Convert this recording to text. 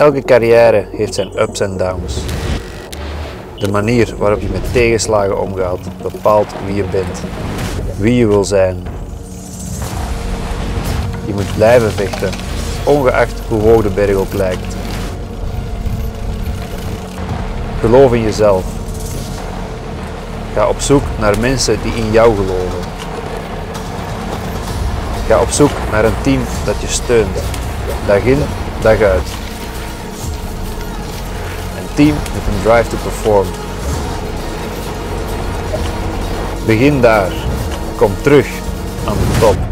Elke carrière heeft zijn ups en downs. De manier waarop je met tegenslagen omgaat bepaalt wie je bent, wie je wil zijn. Je moet blijven vechten, ongeacht hoe hoog de berg ook lijkt. Geloof in jezelf. Ga op zoek naar mensen die in jou geloven. Ga op zoek naar een team dat je steunt, dag in, dag uit. Een team met een drive to perform. Begin daar, kom terug aan de top.